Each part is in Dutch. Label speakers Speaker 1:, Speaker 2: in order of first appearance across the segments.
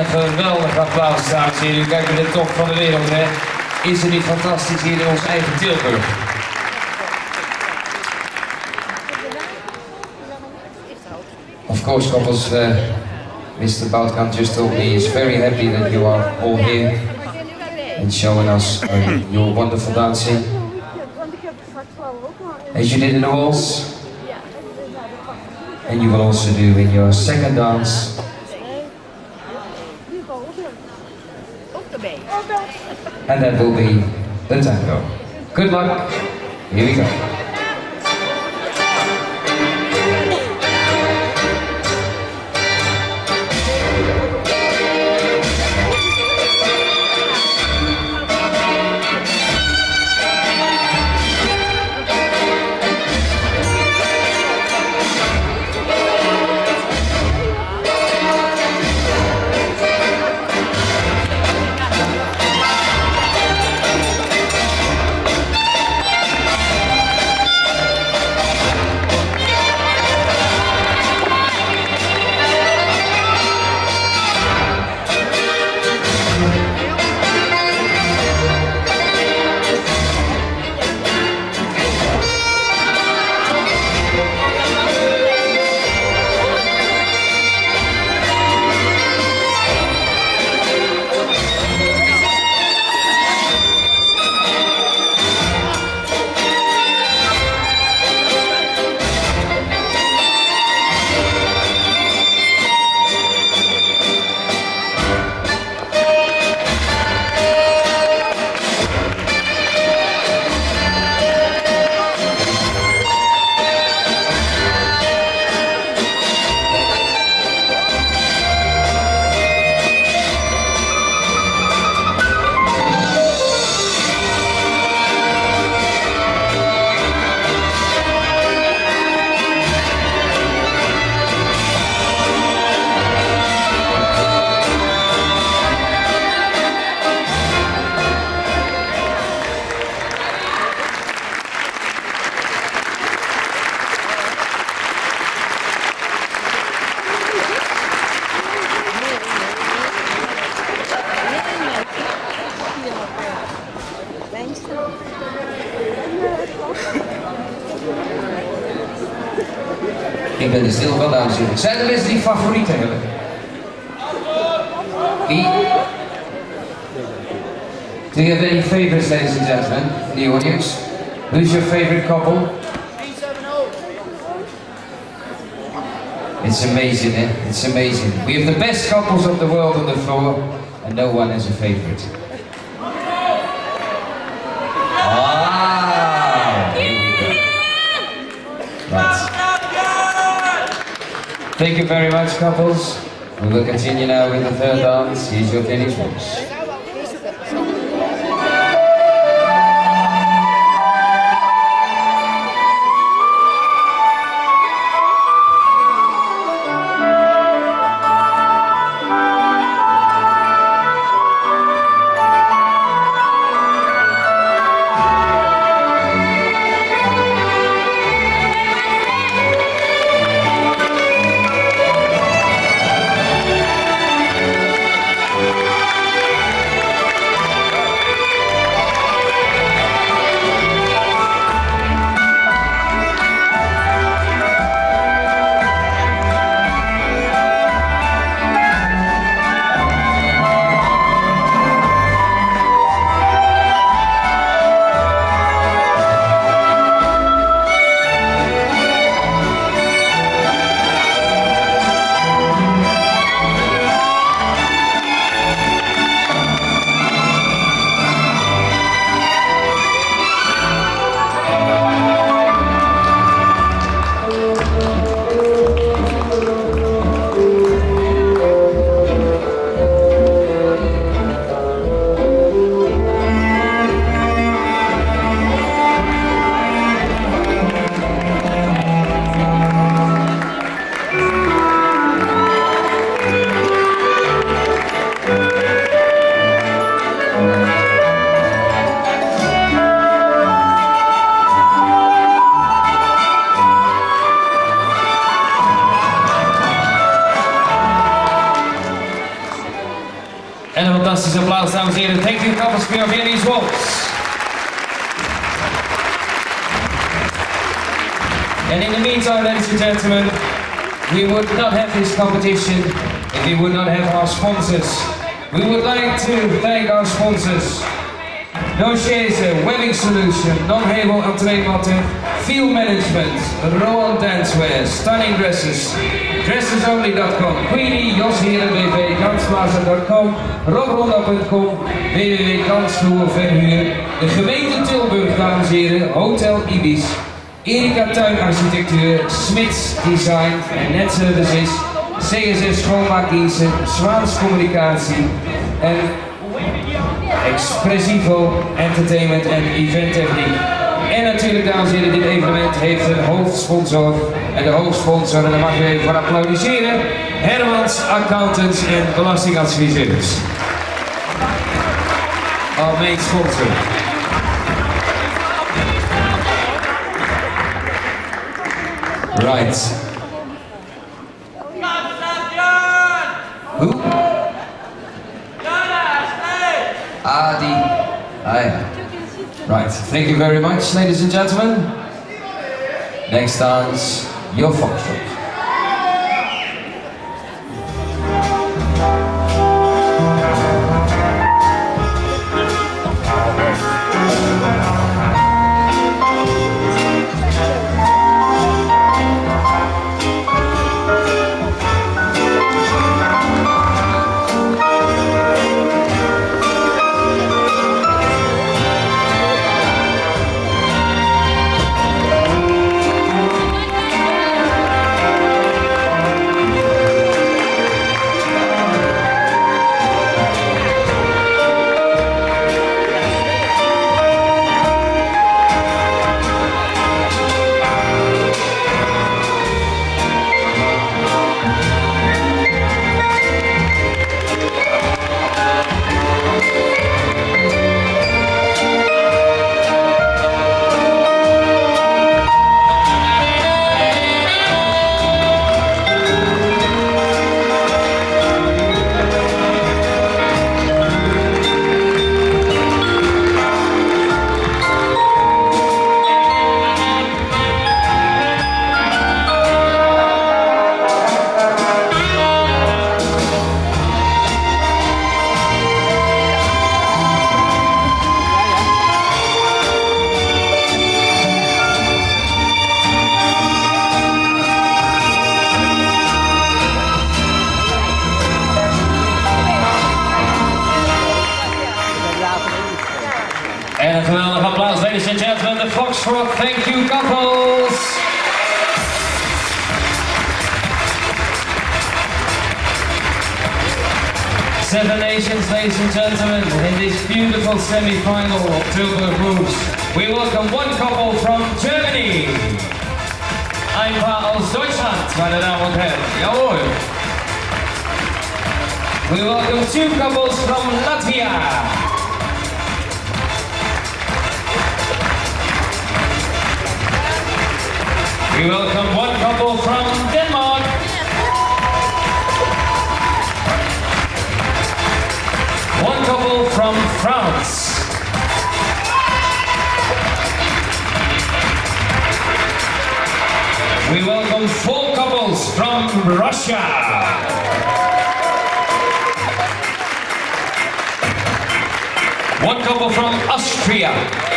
Speaker 1: geweldig applaus, dames en heren. Kijk naar de top van de wereld, hè. Is het niet fantastisch hier in ons eigen Tilburg? Of course, couples, Mr. Boutkamp just told me he's very happy that you are all here and showing us your wonderful dancing. As you did in the waltz, and you will also do in your second dance. And that will be the tango. Good luck. Here we go. Ik ben er stil van, dames en heren. Zijn er mensen die favorieten hebben? Wie? Do you have any favorites, ladies and gentlemen, in the audience? Who's your favorite couple? It's amazing, eh? It's amazing. We have the best couples of the world on the floor, and no one has a favorite. Ah, here we go. Right. Thank you very much, couples. We will continue now with the third dance. Here's your Kenny's Waltz. fantastisch applaus, dames en heren. Thank you, couples, for your Viennese waltz. And in the meantime, ladies and gentlemen, we would not have this competition if we would not have our sponsors. We would like to thank our sponsors. Nochese, Webbing Solution, Non-Hebel Entreematten, Field Management, Rowan Dancewear, Stunning Dresses, DressesOnly.com, Queenie, Jos Heren BV, Kansplaza.com, RobRonda.com, www.kansvloerverhuur, de gemeente Tilburg, dames en heren, Hotel Ibis, Erika Tuinarchitectuur, Smits Design en Net Services, CSS Schoonmaakdiensten, Zwaans Communicatie en Expressivo Entertainment en Event Techniek. En natuurlijk, dames en heren, dit evenement heeft een hoofdsponsor. En de hoofdsponsor, en daar mag je even voor applaudisseren, Hermans Accountants en Belastingadviseurs. Our main sponsor. Right. Who? Adi. Right. Thank you very much, ladies and gentlemen. Next dance, your foxtrot. En een geweldig applaus, ladies and gentlemen, the Foxtrot. Thank you, couples. Seven nations, ladies and gentlemen, in this beautiful semi-final of Tilburg Moves. We welcome one couple from Germany. Ein Paar aus Deutschland, meine Damen und Herren. Jawohl. We welcome two couples from Latvia. We welcome one couple from Denmark. One couple from France. We welcome four couples from Russia. One couple from Austria.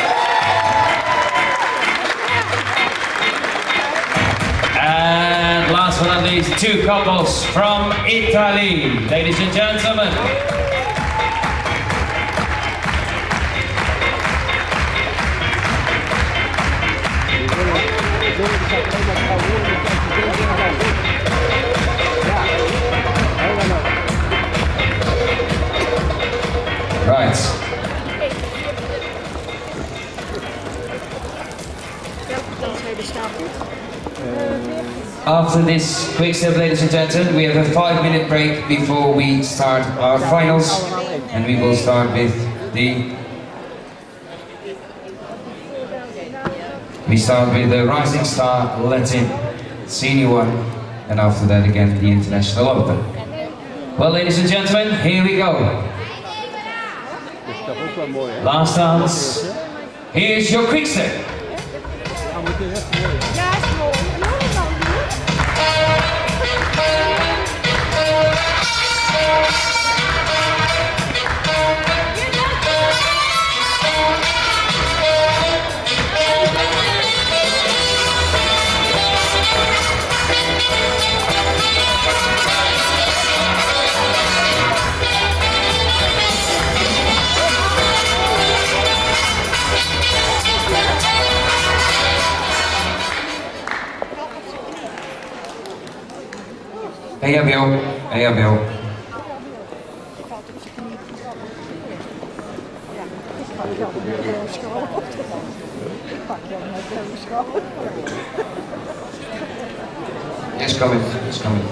Speaker 1: And last but not least, two couples from Italy. Ladies and gentlemen. Right. After this quick step, ladies and gentlemen, we have a 5-minute break before we start our finals, and we will start with the Rising Star Latin Senior one, and after that again the International Open. Well, ladies and gentlemen, here we go. Last dance. Here's your quick step. Hey, Bill. Hey, Bill. It's coming. It's coming.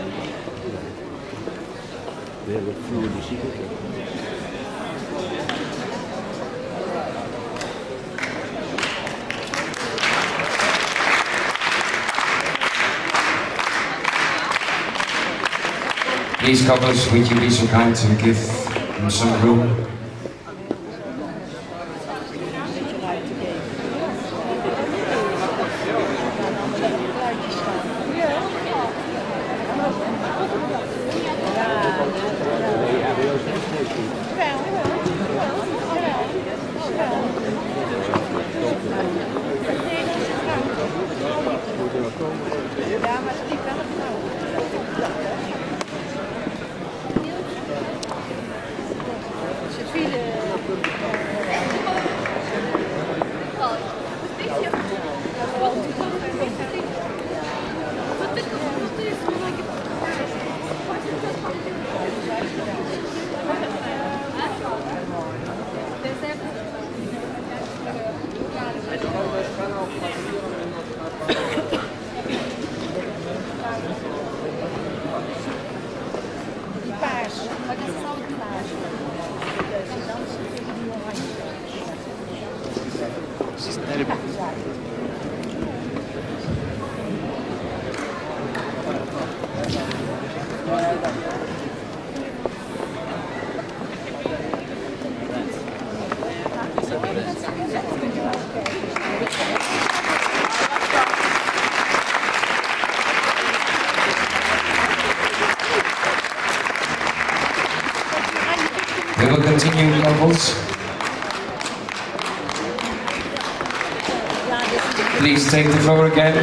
Speaker 1: Please, couples, would you be so kind to give them some room? We will continue, couples. Please take the floor again.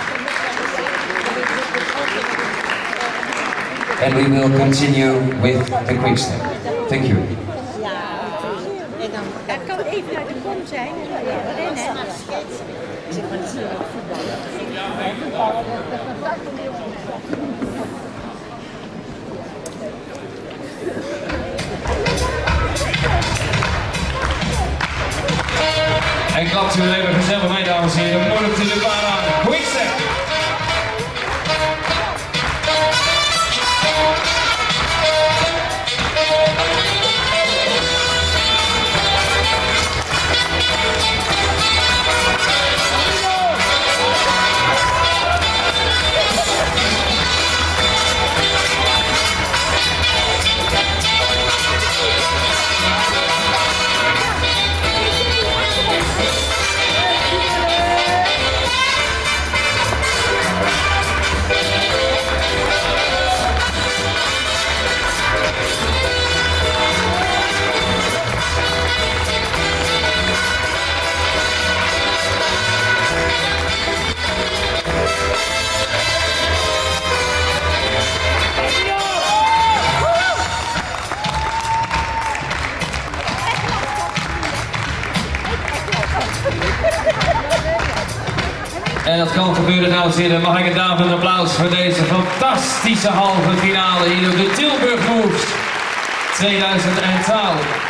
Speaker 1: And we will continue with the quick step. Thank you.
Speaker 2: Dat kan even uit de kom zijn.
Speaker 1: En klapt u even gezellig mee, dames en heren. Moedig u de baan aan. Quick step. En dat kan gebeuren, dames en heren. Mag ik een dames een applaus voor deze fantastische halve finale hier op de Tilburg Moves 2012.